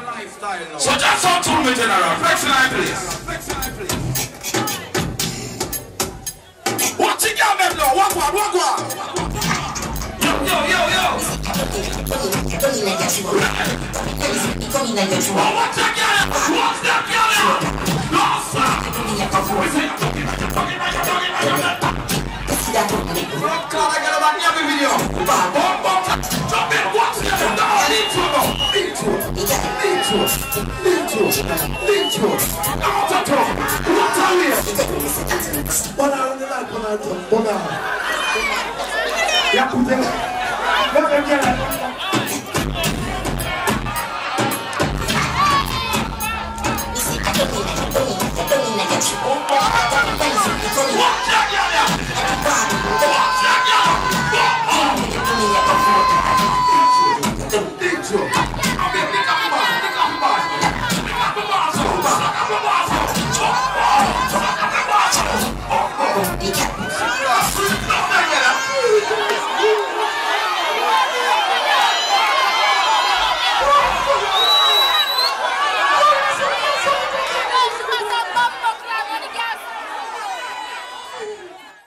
So just talk to me, General. Flex line, please. What you got, man? Walk one. Yo. What's that, Yeah,